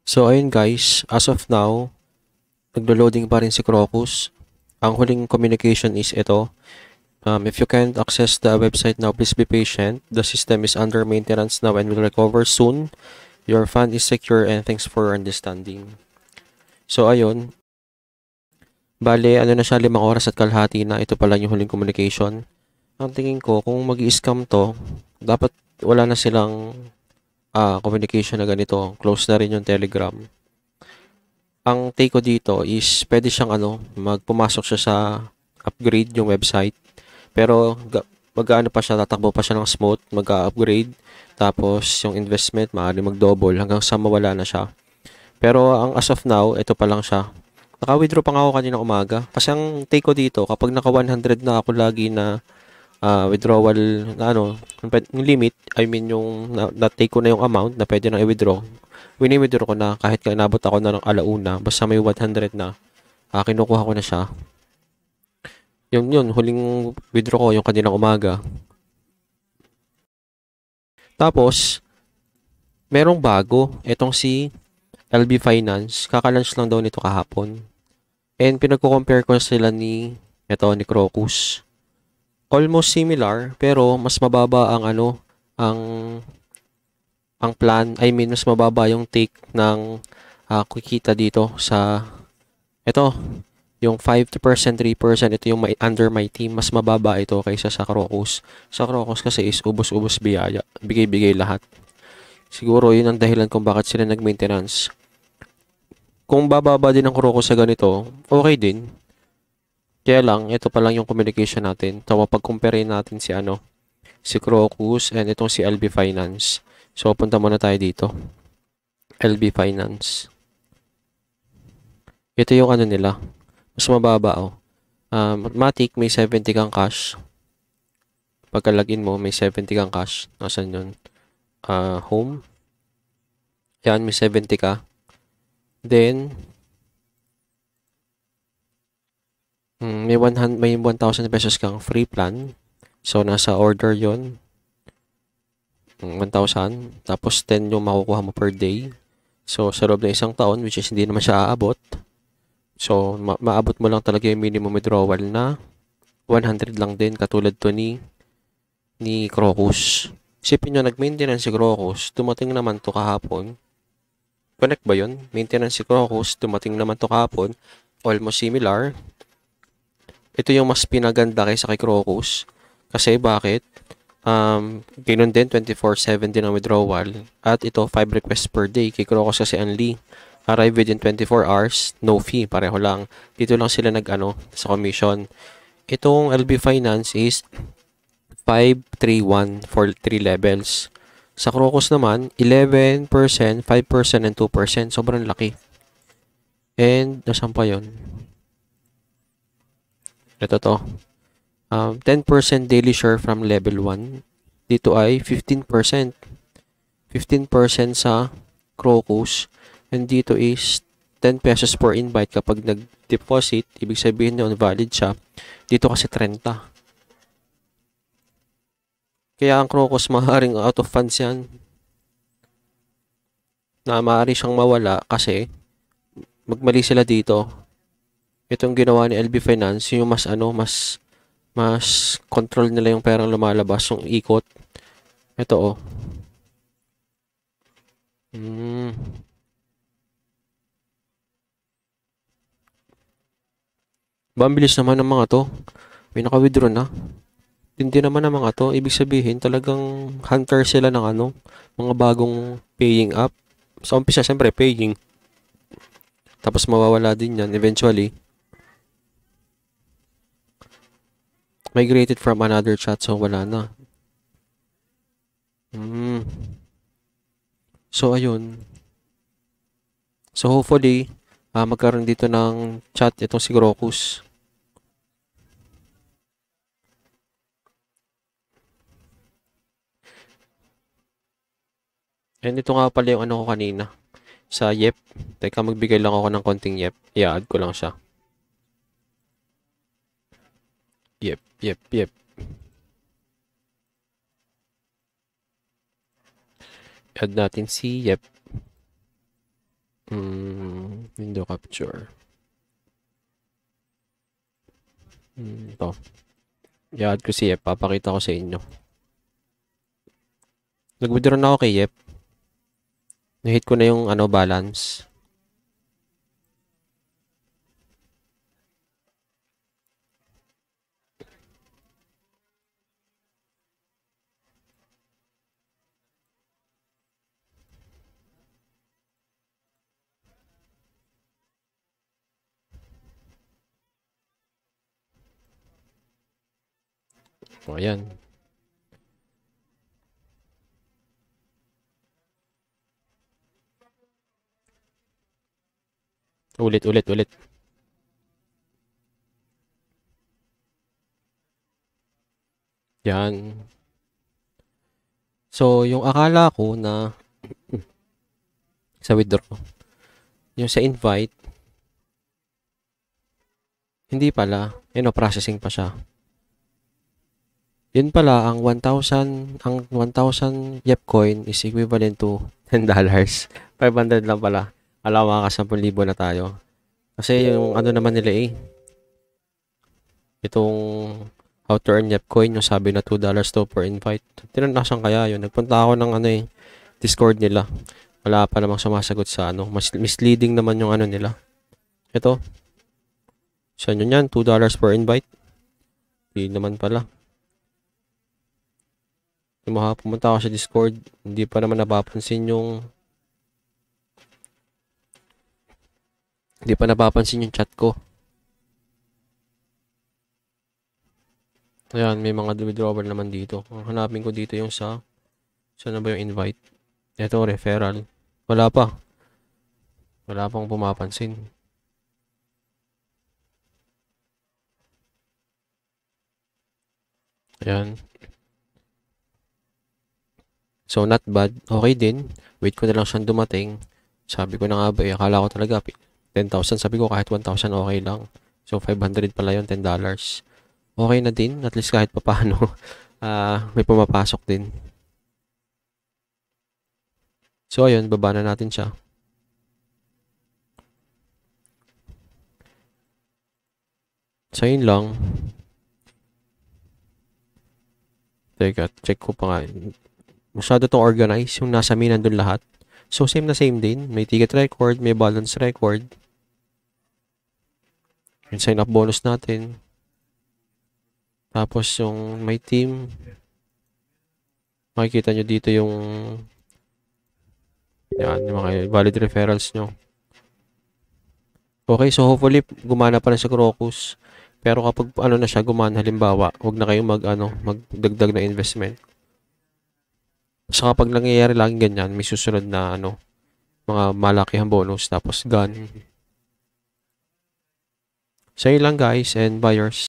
So ayun guys, as of now, naglo-loading pa rin si Crocus. Ang huling communication is ito. If you can't access the website now, please be patient. The system is under maintenance now and will recover soon. Your fund is secure and thanks for your understanding. So ayun, bale ano na siya 5 oras at kalahati na. Ito pala yung huling communication. Ang tingin ko, kung mag-i-scam to, dapat wala na silang communication na ganito. Close na rin yung Telegram. Ang take ko dito is pwede siyang magpumasok siya sa upgrade yung website. Pero mag-ano pa siya, tatakbo pa siya ng smooth, mag-upgrade. Tapos yung investment maaari mag-double hanggang sa mawala na siya. Pero ang as of now, ito pa lang siya. Naka-withdraw pa nga ako kanina umaga. Kasi ang take ko dito, kapag naka 100 na ako lagi na withdrawal na yung limit, I mean yung na-take ko na yung amount na pwede nang i-withdraw. Wini-withdraw ko na kahit inabot ako na ng alauna, basta may 100 na, kinukuha ko na siya. Yun, huling withdraw ko yung kaninang umaga. Tapos, merong bago, itong si Lbfinance, kaka-launch lang daw nito kahapon. And pinagko-compare ko sila ni Crocus. Almost similar, pero mas mababa ang plan, I mean, mas mababa yung take ng kikita dito sa yung 5%, 3%, ito yung under my team, mas mababa ito kaysa sa Crocus. Sa Crocus kasi is ubos-ubos biyaya, bigay-bigay lahat. Siguro yun ang dahilan kung bakit sila nag-maintenance. Kung bababa din ang Crocus sa ganito, okay din. Kaya lang, ito pa lang yung communication natin. So, mapag-compare natin si Crocus and itong si Lbfinance. So, punta muna tayo dito. Lbfinance. Ito yung nila. Mas mababa, Matic, may 70 kang cash. Pagka-login mo, may 70 kang cash. Nasaan yun? Home. Yan, may 70 ka. Then, may 1,000 pesos kang free plan. So, nasa order yon 1,000. Tapos, 10 yung makukuha mo per day. So, sa loob ng isang taon, which is hindi naman siya aabot. So, maabot mo lang talaga yung minimum withdrawal na 100 lang din, katulad to ni Crocus. Isipin nyo, nag-maintenance si Crocus, dumating naman to kahapon. Connect ba yun? Maintenance si Crocus, dumating naman to kahapon. Almost similar. Ito yung mas pinaganda kaysa kay Crocus. Kasi bakit? Ganun din, 24/7 din ang withdrawal. At ito, 5 requests per day. Kay Crocus kasi only. Arrive within 24 hours, no fee, pareho lang. Dito lang sila sa commission. Itong Lbfinance is 531 for 3 levels. Sa Crocus naman, 11%, 5%, and 2%. Sobrang laki. And, nasan pa yun? Ito to. 10% daily share from level 1. Dito ay 15%. 15% sa Crocus. And dito is 10 pesos per invite kapag nag-deposit. Ibig sabihin nun, valid siya. Dito kasi 30. Kaya ang Crocus, maaaring out of funds yan. Na maaari siyang mawala kasi magmali sila dito. Itong ginawa ni Lbfinance, yung mas control nila yung perang lumalabas, yung ikot. Ito Bambilis naman ng mga to. May naka-withdraw na. Hindi naman ng mga to. Ibig sabihin, talagang hunter sila ng mga bagong paying app. Sa umpisa, siyempre, paying. Tapos mawawala din yan eventually. Migrated from another chat, so wala na. So, ayun. So, hopefully, magkaroon dito ng chat itong si Crocus. And ito nga pala yung ko kanina. Sa Yep. Teka, magbigay lang ako ng konting Yep. I-add ko lang siya. Yep. Add natin si Yep. Window capture. Ito. I-add ko si Yep. Papakita ko sa inyo. Nag-withdraw na ako kay Yep. Na-hit ko na yung balance. O, ayan. Ulit. Yan. So, yung akala ko na sa withdraw, yung sa invite, hindi pala. Processing pa siya. Yun pala, ang 1,000 Yep coin is equivalent to $10. 500 lang pala. Alam mo, makaka 10,000 na tayo. Kasi yung naman nila itong how to earn Yep coin, yung sabi na $2 to per invite. Tinanasan kaya yun. Nagpunta ako ng Discord nila. Wala pa namang sumasagot sa misleading naman yung nila. Ito. Saan yun yan? $2 per invite. Hindi naman pala. Pumunta ako sa Discord. Hindi pa naman napapansin yung chat ko. Ayan, may mga withdrawal naman dito. Hanapin ko dito yung saan na ba yung invite? Ito, referral. Wala pa. Wala pang pumapansin. Ayan. So, not bad. Okay din. Wait ko na lang siyang dumating. Sabi ko na nga ba, akala ko talaga 10,000. Sabi ko kahit 1,000 okay lang. So, 500 pala yun, $10. Okay na din. At least kahit papaano, may pumapasok din. So, ayun, baba na natin siya. So, yun lang. Teka, check ko pa nga. Masyado itong organize. Yung nasa main nandun lahat. So, same na same din. May ticket record, may balance record. Yung sign up bonus natin. Tapos, yung may team. Makikita nyo dito yung yung mga valid referrals nyo. Okay, so hopefully, gumana pa rin sa Crocus. Pero kapag na siya, gumana, halimbawa, huwag na kayong magdagdag na investment. So kapag nangyayari laging ganyan, may susunod na mga malakihang bonus tapos gun. So yun lang guys and buyers.